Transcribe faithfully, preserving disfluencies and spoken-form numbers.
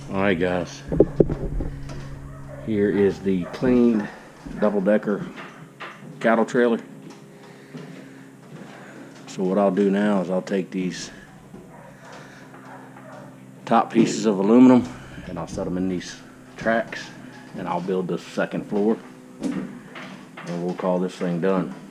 Alright guys, here is the cleaned double-decker cattle trailer. So what I'll do now is I'll take these top pieces of aluminum and I'll set them in these tracks and I'll build the second floor and we'll call this thing done.